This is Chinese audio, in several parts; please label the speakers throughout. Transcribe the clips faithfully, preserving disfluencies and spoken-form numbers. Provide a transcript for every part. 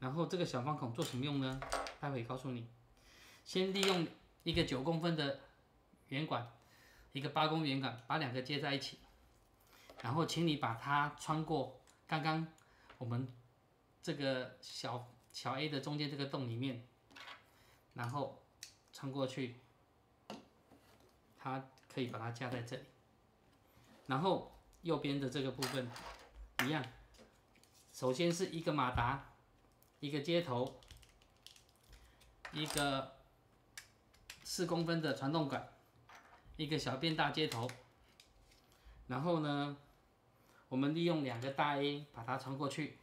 Speaker 1: 然后这个小方孔做什么用呢？待会告诉你。先利用一个九公分的圆管，一个八公圆管，把两个接在一起。然后请你把它穿过刚刚我们这个小小 A 的中间这个洞里面，然后穿过去，它可以把它架在这里。然后右边的这个部分一样，首先是一个马达，一个接头，一个四公分的传动管，一个小变大接头。然后呢，我们利用两个大 A 把它穿过去，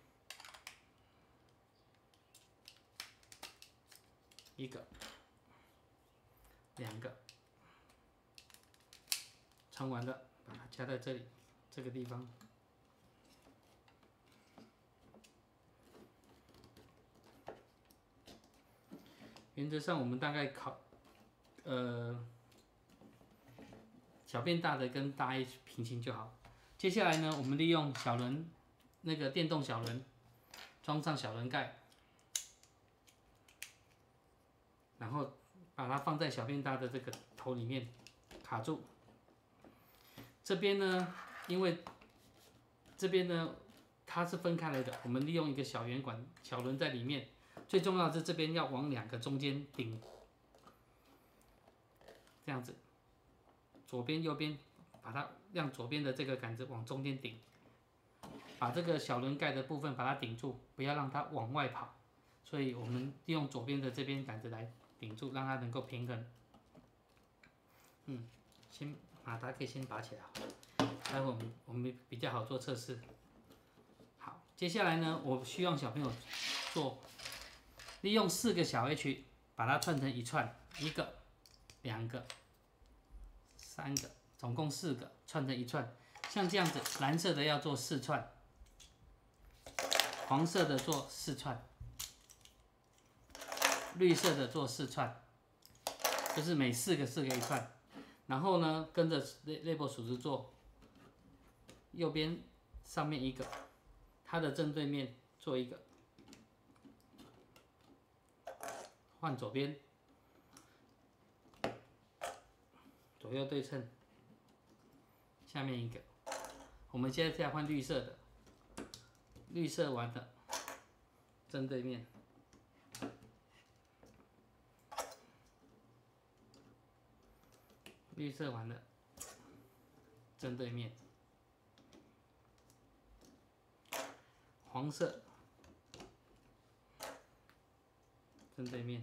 Speaker 1: 一个、两个，穿完了，把它夹在这里这个地方。原则上我们大概考，呃，小变大的跟大 A 平行就好。接下来呢，我们利用小轮，那个电动小轮，装上小轮盖，然后把它放在小变大的这个头里面卡住。这边呢，因为这边呢它是分开来的，我们利用一个小圆管小轮在里面。最重要的是这边要往两个中间顶，这样子，左边右边把它让左边的这个杆子往中间顶，把这个小轮盖的部分把它顶住，不要让它往外跑。所以我们利用左边的这边杆子来顶住，让它能够平衡。嗯，先马达可以先拔起来，待会我们我们比较好做测试。好，接下来呢，我希望小朋友做。利用四个小 H 把它串成一串，一个、两个、三个，总共四个串成一串。像这样子，蓝色的要做四串，黄色的做四串，绿色的做四串，就是每四个四个一串。然后呢，跟着 label 数值做，右边上面一个，它的正对面做一个。换左边，左右对称，下面一个。我们现在再换绿色的，绿色完了，正对面，绿色完了，正对面，黄色。正对面，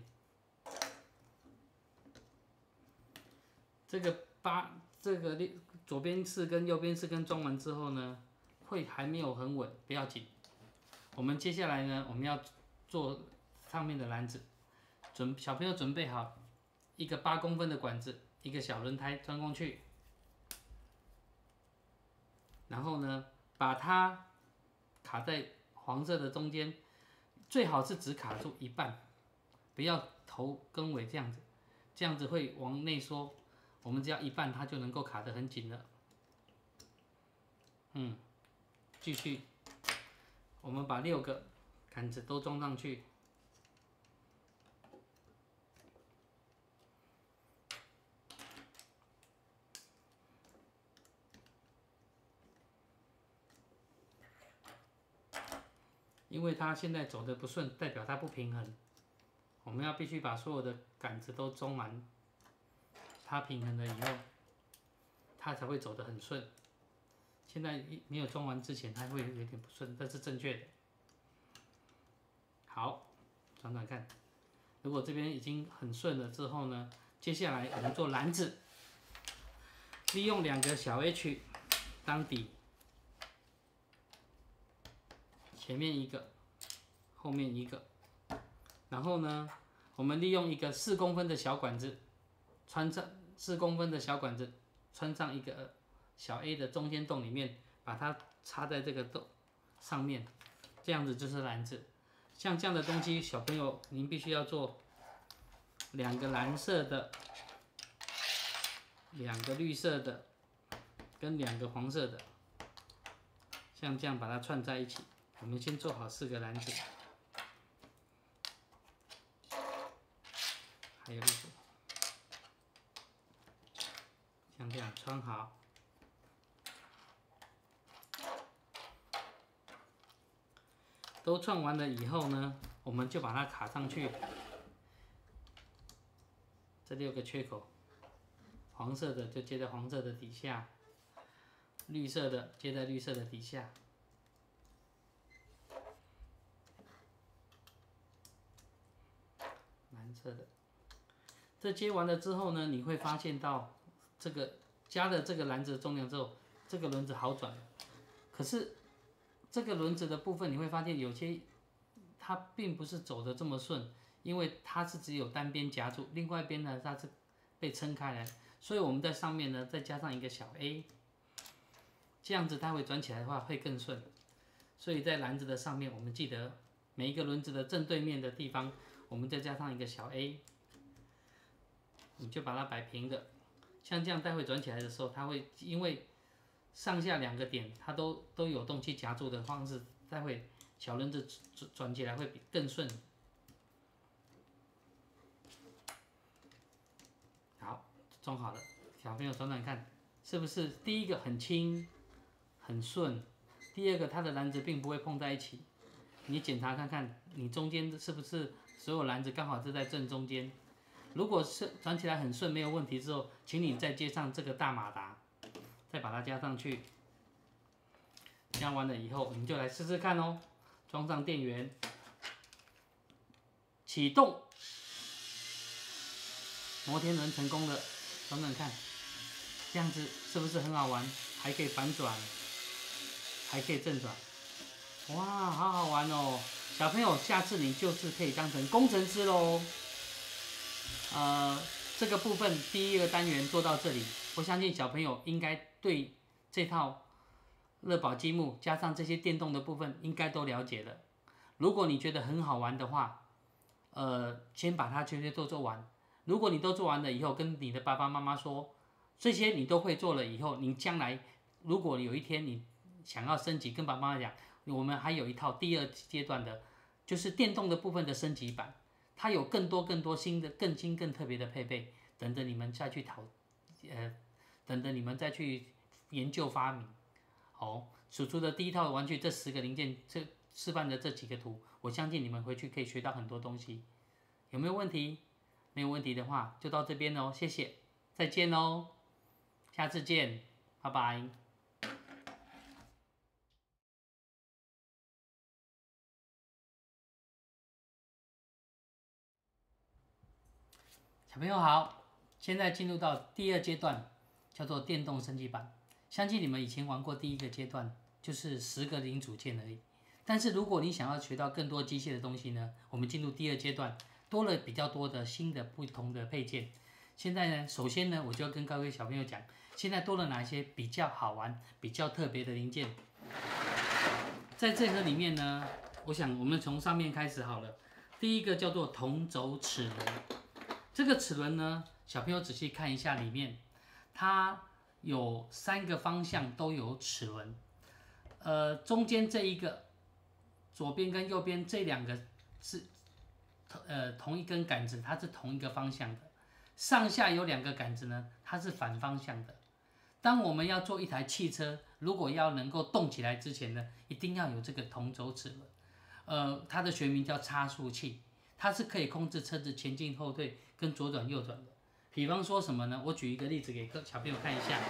Speaker 1: 这个八这个左边四根右边四根装完之后呢，会还没有很稳，不要紧。我们接下来呢，我们要做上面的篮子，准小朋友准备好一个八公分的管子，一个小轮胎装过去，然后呢，把它卡在黄色的中间，最好是只卡住一半。不要头跟尾这样子，这样子会往内缩。我们只要一半，它就能够卡得很紧了。嗯，继续，我们把六个杆子都装上去。因为它现在走的不顺，代表它不平衡。我们要必须把所有的杆子都装满，它平衡了以后，它才会走得很顺。现在没有装完之前，它会有点不顺，这是正确的。好，转转看，如果这边已经很顺了之后呢，接下来我们做篮子，利用两个小 H 当底，前面一个，后面一个。然后呢，我们利用一个四公分的小管子，穿上四公分的小管子，穿上一个小 A 的中间洞里面，把它插在这个洞上面，这样子就是篮子。像这样的东西，小朋友您必须要做两个蓝色的，两个绿色的，跟两个黄色的，像这样把它串在一起。我们先做好四个篮子。 还有立足，像这样穿好。都串完了以后呢，我们就把它卡上去。这六个缺口，黄色的就接在黄色的底下，绿色的接在绿色的底下。蓝色的，这接完了之后呢，你会发现到这个加了这个篮子的重量之后，这个轮子好转了。可是这个轮子的部分，你会发现有些它并不是走的这么顺，因为它是只有单边夹住，另外一边呢它是被撑开来，所以我们在上面呢再加上一个小 A， 这样子它会转起来的话会更顺。所以在篮子的上面，我们记得每一个轮子的正对面的地方，我们再加上一个小 A， 你就把它摆平的，像这样待会转起来的时候，它会因为上下两个点它都都有东西夹住的方式，待会小轮子转起来会比更顺。好，装好了，小朋友转转看，是不是第一个很轻很顺，第二个它的篮子并不会碰在一起。你检查看看，你中间是不是所有篮子刚好是在正中间？如果是转起来很顺没有问题之后，请你再接上这个大马达，再把它加上去。加完了以后，我们就来试试看哦。装上电源，启动，摩天轮成功了，等等看，这样子是不是很好玩？还可以反转，还可以正转，哇，好好玩哦！小朋友，下次你就是可以当成工程师喽。呃，这个部分第一个单元做到这里，我相信小朋友应该对这套乐宝积木加上这些电动的部分应该都了解了。如果你觉得很好玩的话，呃，先把它这些都做完。如果你都做完了以后，跟你的爸爸妈妈说，这些你都会做了以后，你将来如果有一天你想要升级，跟爸爸妈妈讲，我们还有一套第二阶段的，就是电动的部分的升级版，它有更多更多新的、更新更特别的配备，等着你们再去讨，呃，等着你们再去研究发明。好，鼠鼠的第一套玩具这十个零件，这示范的这几个图，我相信你们回去可以学到很多东西。有没有问题？没有问题的话，就到这边喽，谢谢，再见喽，下次见，拜拜。小朋友好，现在进入到第二阶段，叫做电动升级版。相信你们以前玩过第一个阶段，就是十个零组件而已。但是如果你想要学到更多机械的东西呢，我们进入第二阶段，多了比较多的新的不同的配件。现在呢，首先呢，我就要跟各位小朋友讲，现在多了哪些比较好玩、比较特别的零件。在这盒里面呢，我想我们从上面开始好了。第一个叫做同轴齿轮，这个齿轮呢，小朋友仔细看一下里面，它有三个方向都有齿轮，呃，中间这一个，左边跟右边这两个是呃同一根杆子，它是同一个方向的。上下有两个杆子呢，它是反方向的。当我们要做一台汽车，如果要能够动起来之前呢，一定要有这个同轴齿轮。呃，它的学名叫差速器，它是可以控制车子前进后退跟左转右转的。比方说什么呢？我举一个例子给各小朋友看一下。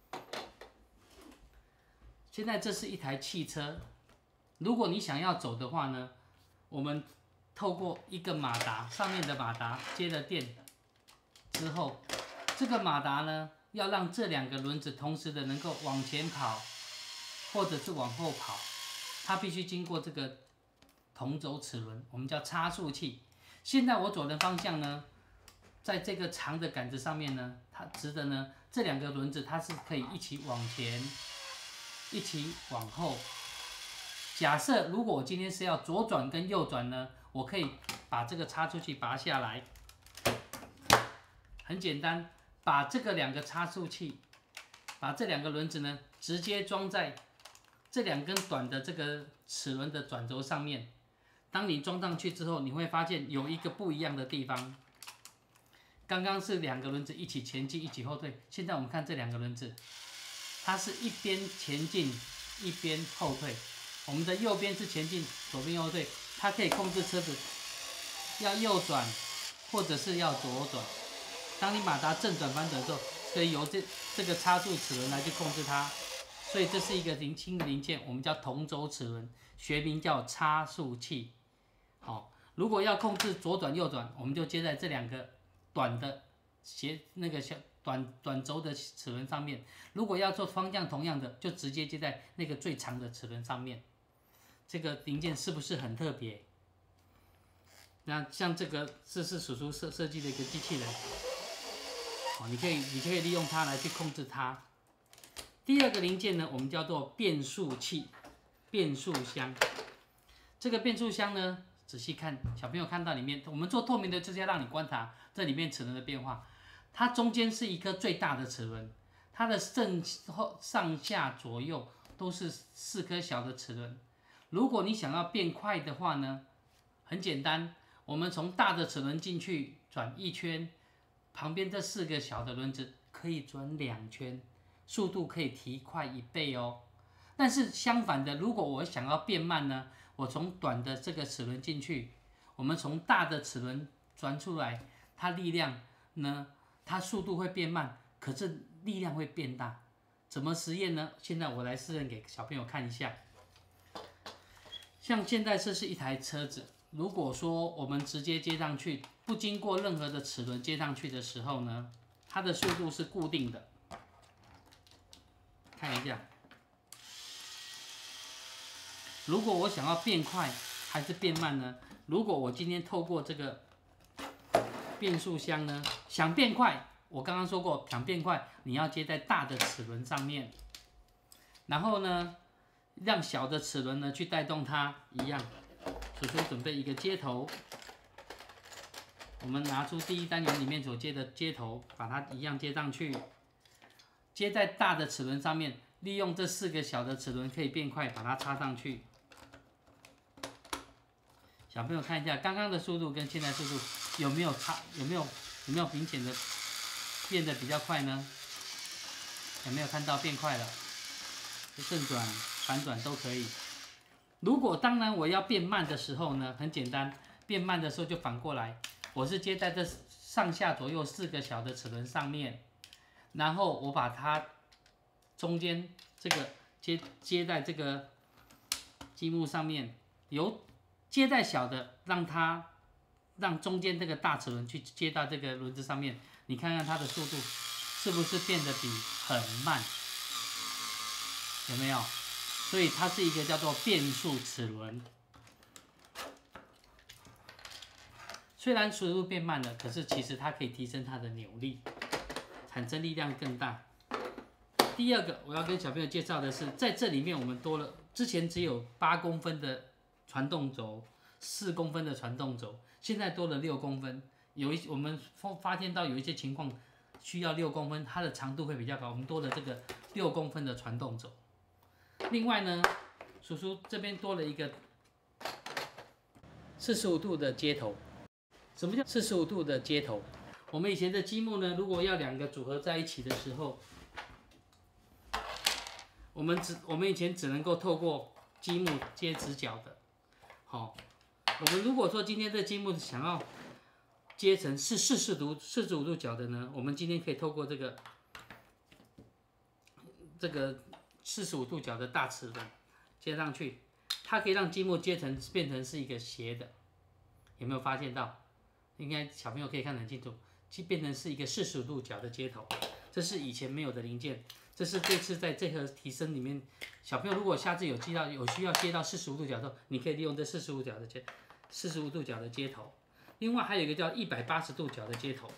Speaker 1: 现在这是一台汽车，如果你想要走的话呢，我们透过一个马达，上面的马达接了电之后，这个马达呢，要让这两个轮子同时的能够往前跑，或者是往后跑，它必须经过这个同轴齿轮，我们叫差速器。现在我走的方向呢，在这个长的杆子上面呢，它直的呢，这两个轮子它是可以一起往前，一起往后。假设如果我今天是要左转跟右转呢，我可以把这个差速器拔下来，很简单，把这个两个差速器，把这两个轮子呢，直接装在这两根短的这个齿轮的转轴上面。当你装上去之后，你会发现有一个不一样的地方。 刚刚是两个轮子一起前进，一起后退，现在我们看这两个轮子，它是一边前进，一边后退。我们的右边是前进，左边右退，它可以控制车子要右转，或者是要左转。当你马达正转反转的时候，可以由这这个插入齿轮来去控制它。所以这是一个零轻的零件，我们叫同轴齿轮，学名叫差速器。好，如果要控制左转右转，我们就接在这两个短的斜那个小短短轴的齿轮上面。如果要做方向同样的，就直接接在那个最长的齿轮上面。这个零件是不是很特别？那像这个，这是叔叔设设计的一个机器人，哦，你可以你可以利用它来去控制它。第二个零件呢，我们叫做变速器、变速箱。这个变速箱呢，仔细看，小朋友看到里面，我们做透明的就是要让你观察这里面齿轮的变化。它中间是一颗最大的齿轮，它的正后上下左右都是四颗小的齿轮。如果你想要变快的话呢，很简单，我们从大的齿轮进去转一圈，旁边这四个小的轮子可以转两圈。速度可以提快一倍哦。但是相反的，如果我想要变慢呢，我从短的这个齿轮进去，我们从大的齿轮转出来，它力量呢，它速度会变慢，可是力量会变大。怎么实验呢？现在我来示范给小朋友看一下。像现在这是一台车子，如果说我们直接接上去，不经过任何的齿轮接上去的时候呢，它的速度是固定的。看一下，如果我想要变快还是变慢呢？如果我今天透过这个变速箱呢，想变快，我刚刚说过，想变快，你要接在大的齿轮上面，然后呢，让小的齿轮呢去带动它，一样。叔叔准备一个接头，我们拿出第一单元里面所接的接头，把它一样接上去。接在大的齿轮上面，利用这四个小的齿轮可以变快，把它插上去。小朋友看一下，刚刚的速度跟现在速度有没有差？有没有有没有明显的变得比较快呢？有没有看到变快了？正转、反转都可以。如果当然我要变慢的时候呢，很简单，变慢的时候就反过来，我是接在这上下左右四个小的齿轮上面。然后我把它中间这个接接在这个积木上面，由接在小的，让它让中间这个大齿轮去接到这个轮子上面，你看看它的速度是不是变得比很慢？有没有？所以它是一个叫做变速齿轮。虽然速度变慢了，可是其实它可以提升它的扭力。产生力量更大。第二个我要跟小朋友介绍的是，在这里面我们多了，之前只有八公分的传动轴，四公分的传动轴，现在多了六公分。有一我们发现到有一些情况需要六公分，它的长度会比较高，我们多了这个六公分的传动轴。另外呢，叔叔这边多了一个四十五度的接头。什么叫四十五度的接头？我们以前的积木呢，如果要两个组合在一起的时候，我们只我们以前只能够透过积木接直角的。好，我们如果说今天这积木想要接成是四十度四十五度角的呢，我们今天可以透过这个这个四十五度角的大齿轮接上去，它可以让积木接成变成是一个斜的。有没有发现到？应该小朋友可以看得很清楚。变成是一个四十五度角的接头，这是以前没有的零件，这是这次在这个提升里面，小朋友如果下次有接到有需要接到四十五度角的时候，你可以利用这四十五角的接四十五度角的接头。另外还有一个叫一百八十度角的接头。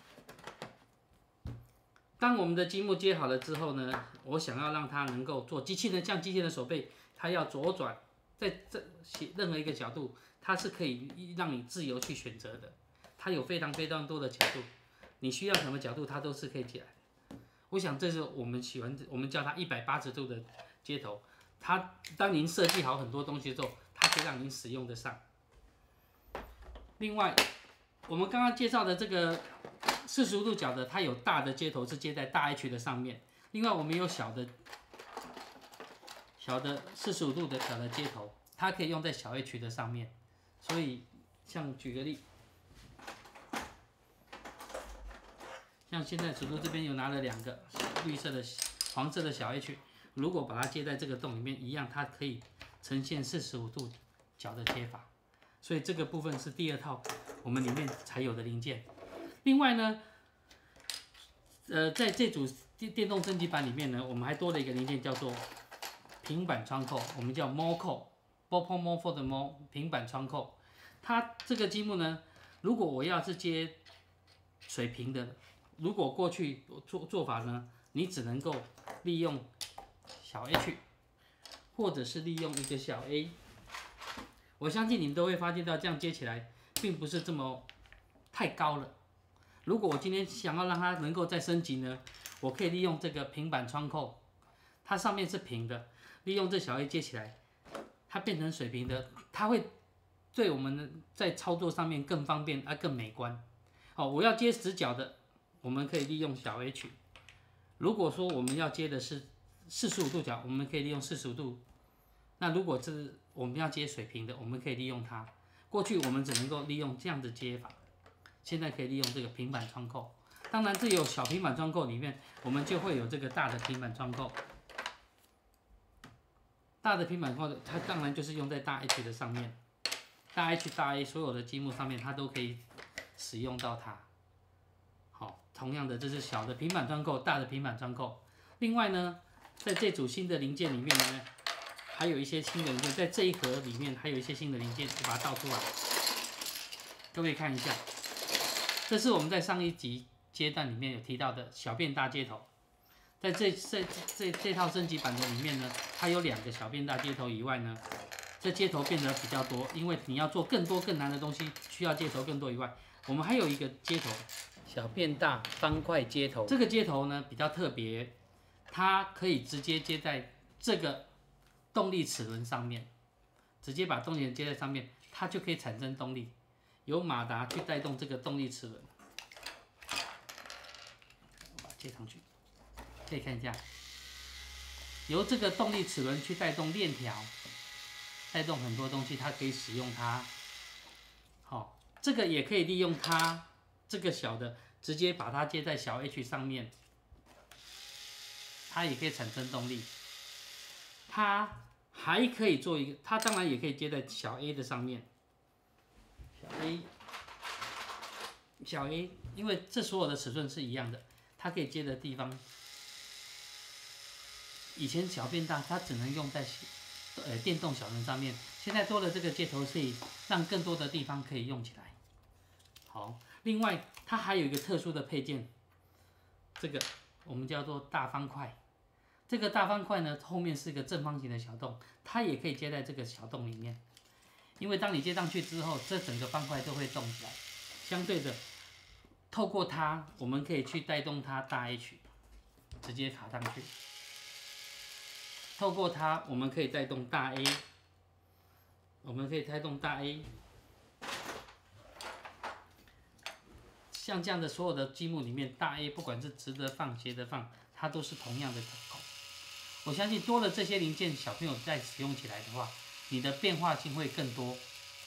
Speaker 1: 当我们的积木接好了之后呢，我想要让它能够做机器人，像机器人手背，它要左转，在这任何一个角度，它是可以让你自由去选择的，它有非常非常多的角度。你需要什么角度，它都是可以起来的。我想这是我们喜欢，我们叫它一百八十度的接头。它当您设计好很多东西之后，它可以让您使用得上。另外，我们刚刚介绍的这个四十五度角的，它有大的接头是接在大 H 的上面，另外我们有小的小的四十五度的角的接头，它可以用在小 H 的上面。所以，像举个例，像现在主厨这边有拿了两个绿色的、黄色的小 H， 如果把它接在这个洞里面，一样它可以呈现四十五度角的接法。所以这个部分是第二套我们里面才有的零件。另外呢，呃，在这组电电动升级版里面呢，我们还多了一个零件叫做平板窗扣，我们叫 Mo 扣 ，Ball Mo 的 Mo 平板窗扣。它这个积木呢，如果我要是接水平的，如果过去做做法呢，你只能够利用小 H， 或者是利用一个小 A。我相信你们都会发现到，这样接起来并不是这么太高了。如果我今天想要让它能够再升级呢，我可以利用这个平板窗扣，它上面是平的，利用这小 A 接起来，它变成水平的，它会对我们在操作上面更方便啊，更美观。好，我要接直角的，我们可以利用小 H。如果说我们要接的是四十五度角，我们可以利用四十五度。那如果是我们要接水平的，我们可以利用它。过去我们只能够利用这样的接法，现在可以利用这个平板窗扣。当然，这有小平板窗扣里面，我们就会有这个大的平板窗扣。大的平板窗扣，它当然就是用在大 H 的上面，大 H、大 A 所有的积木上面，它都可以使用到它。好，同样的，这是小的平板窗扣，大的平板窗扣。另外呢，在这组新的零件里面呢，还有一些新的零件，在这一盒里面还有一些新的零件，我把它倒出来，各位看一下。这是我们在上一集阶段里面有提到的小变大接头，在这这这这套升级版的里面呢，它有两个小变大接头以外呢，这接头变得比较多，因为你要做更多更难的东西，需要接头更多以外，我们还有一个接头小变大方块接头。这个接头呢比较特别，它可以直接接在这个动力齿轮上面，直接把动力接在上面，它就可以产生动力。由马达去带动这个动力齿轮，我把它接上去，可以看一下，由这个动力齿轮去带动链条，带动很多东西，它可以使用它。好，这个也可以利用它这个小的，直接把它接在小 H 上面，它也可以产生动力。它还可以做一个，它当然也可以接在小 A 的上面。小 A， 小 A， 因为这所有的尺寸是一样的，它可以接的地方，以前小变大，它只能用在呃电动小轮上面，现在多了这个接头，可以让更多的地方可以用起来。好，另外它还有一个特殊的配件，这个我们叫做大方块。这个大方块呢，后面是一个正方形的小洞，它也可以接在这个小洞里面。因为当你接上去之后，这整个方块都会动起来。相对的，透过它，我们可以去带动它大 H， 直接卡上去。透过它，我们可以带动大 A， 我们可以带动大 A。像这样的所有的积木里面，大 A 不管是直的放、斜的放，它都是同样的口。我相信多了这些零件，小朋友在使用起来的话，你的变化性会更多。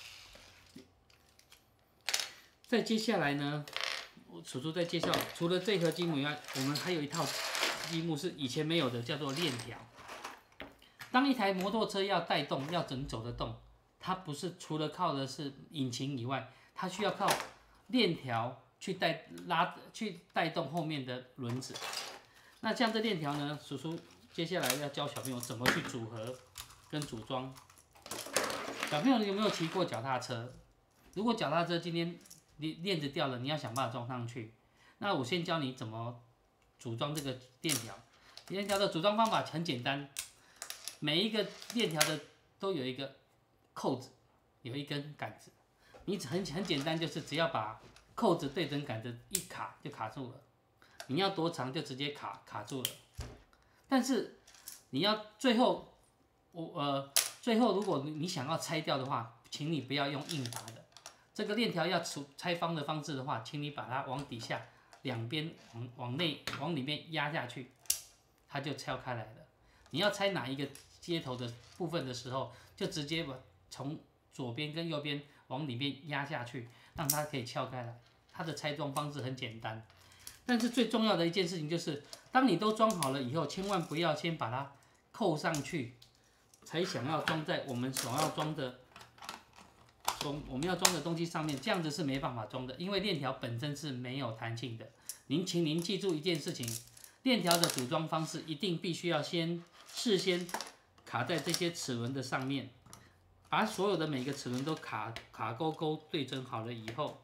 Speaker 1: 再接下来呢，我叔叔在介绍，除了这盒积木以外，我们还有一套积木是以前没有的，叫做链条。当一台摩托车要带动、要整走得动，它不是除了靠的是引擎以外，它需要靠链条去带拉、去带动后面的轮子。那这样的链条呢，叔叔接下来要教小朋友怎么去组合跟组装。小朋友有没有骑过脚踏车？如果脚踏车今天链子掉了，你要想办法装上去。那我先教你怎么组装这个链条。链条的组装方法很简单，每一个链条的都有一个扣子，有一根杆子。你很很简单，就是只要把扣子对准杆子一卡就卡住了。你要多长就直接卡卡住了。但是你要最后，我呃最后如果你想要拆掉的话，请你不要用硬拔的。这个链条要拆方的方式的话，请你把它往底下两边往往内往里面压下去，它就敲开来了。你要拆哪一个接头的部分的时候，就直接把从左边跟右边往里面压下去，让它可以撬开来。它的拆装方式很简单，但是最重要的一件事情就是，当你都装好了以后，千万不要先把它扣上去，才想要装在我们所要装的。从我们要装的东西上面，这样子是没办法装的，因为链条本身是没有弹性的。您，请您记住一件事情，链条的组装方式一定必须要先事先卡在这些齿轮的上面，把所有的每个齿轮都卡卡勾勾对准好了以后，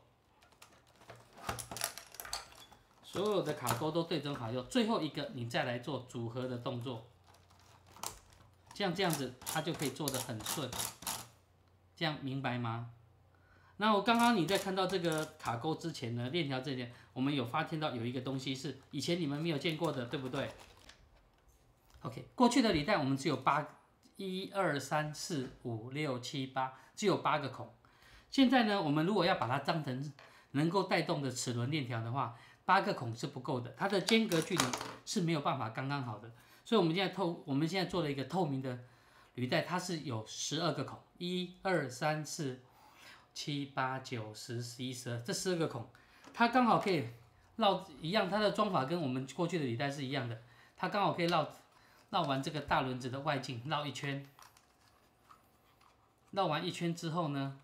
Speaker 1: 所有的卡钩都对准好以后，最后一个你再来做组合的动作，这样这样子它就可以做得很顺。这样明白吗？那我刚刚你在看到这个卡钩之前呢，链条这边我们有发现到有一个东西是以前你们没有见过的，对不对 ？OK， 过去的履带我们只有八，一二三四五六七八，只有八个孔。现在呢，我们如果要把它当成能够带动的齿轮链条的话，八个孔是不够的，它的间隔距离是没有办法刚刚好的。所以我们现在透，我们现在做了一个透明的履带，它是有十二个孔。一二三四七八九十十一十二，这十二个孔，它刚好可以绕一样，它的装法跟我们过去的履带是一样的，它刚好可以绕绕完这个大轮子的外径，绕一圈，绕完一圈之后呢，